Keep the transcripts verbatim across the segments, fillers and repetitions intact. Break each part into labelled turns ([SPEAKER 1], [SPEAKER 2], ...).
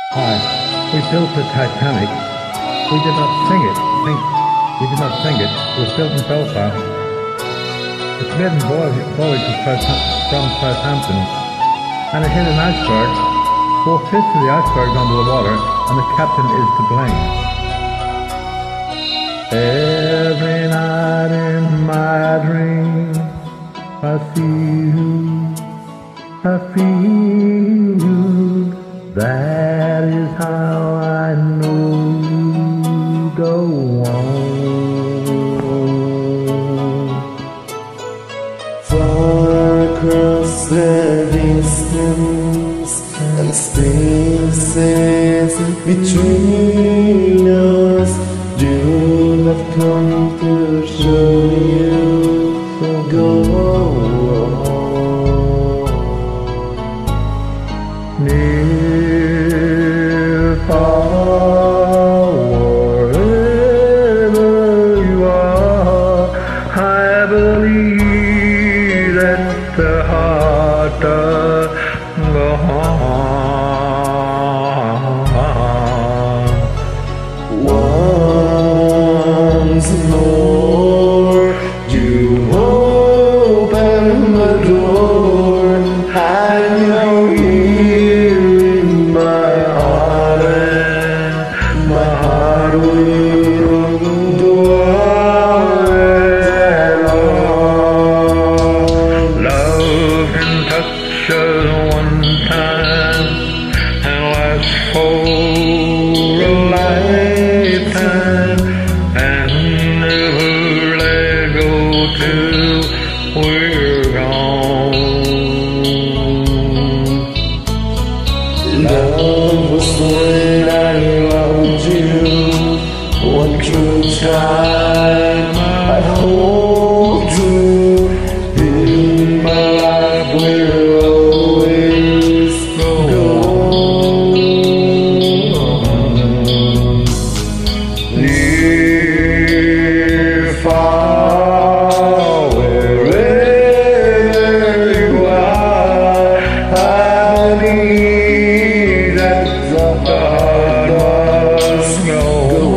[SPEAKER 1] Hi, we built the Titanic. We did not sing it. Think, we did not sing it. It was built in Belfast. Its maiden voyage voyage was from Southampton, and it hit an iceberg. Four-fifths of the iceberg under the water, and the captain is to blame. Every night in my dreams, I see you, I feel you. That is how I know you go on.
[SPEAKER 2] Far across the distance and spaces between us, do not come to show you, so go on.
[SPEAKER 1] Near, far, wherever you are, I believe that the heart does go
[SPEAKER 2] on. Once more, you open the door, and you're here in my heart, and my heart will go on and on.
[SPEAKER 1] Love can touch us one time and last for a lifetime, and never let go till we're gone.
[SPEAKER 2] Love was when I loved you, one true time I hold you. In my life we'll always go on. Near, far, wherever you are, I believe that the heart must go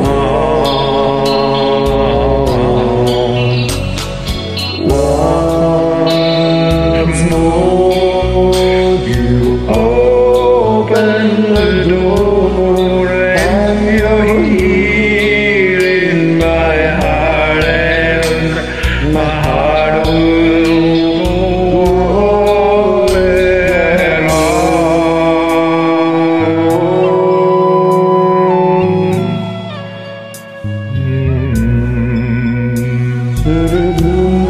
[SPEAKER 2] on. Once more, you open the door, and you're here in my heart, and my heart will go on and on.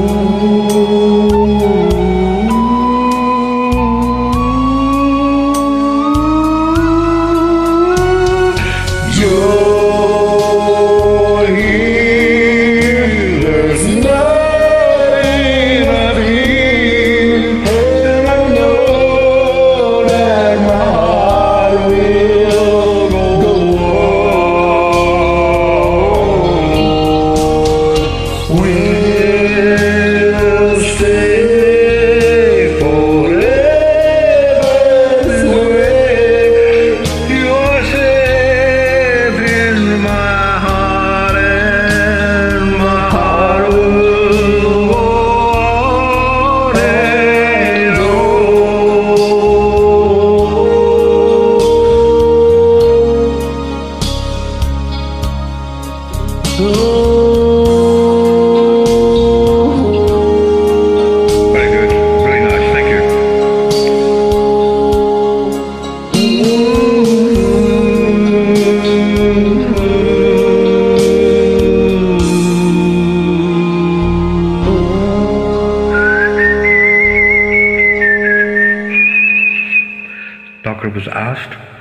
[SPEAKER 2] You're here, there's nothing I feel, and I know that my heart will go on. We'll stay forever this way. You're safe in my heart, and my heart will go on and on.
[SPEAKER 1] Very good, very nice, thank you. Doctor was asked